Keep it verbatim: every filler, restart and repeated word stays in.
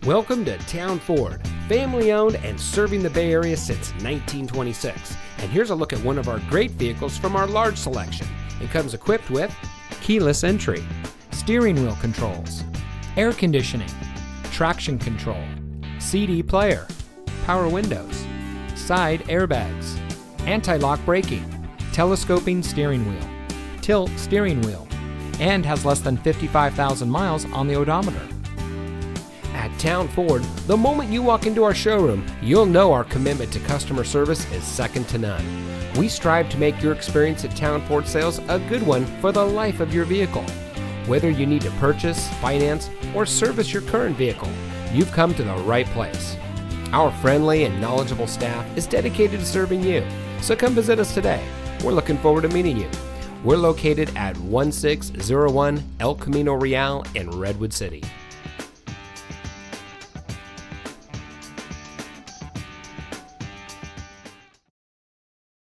Welcome to Town Ford, family owned and serving the Bay Area since nineteen twenty-six. And here's a look at one of our great vehicles from our large selection. It comes equipped with keyless entry, steering wheel controls, air conditioning, traction control, C D player, power windows, side airbags, anti-lock braking, telescoping steering wheel, tilt steering wheel, and has less than fifty-five thousand miles on the odometer. At Town Ford, the moment you walk into our showroom, you'll know our commitment to customer service is second to none. We strive to make your experience at Town Ford sales a good one for the life of your vehicle. Whether you need to purchase, finance, or service your current vehicle, you've come to the right place. Our friendly and knowledgeable staff is dedicated to serving you, so come visit us today. We're looking forward to meeting you. We're located at one six zero one El Camino Real in Redwood City.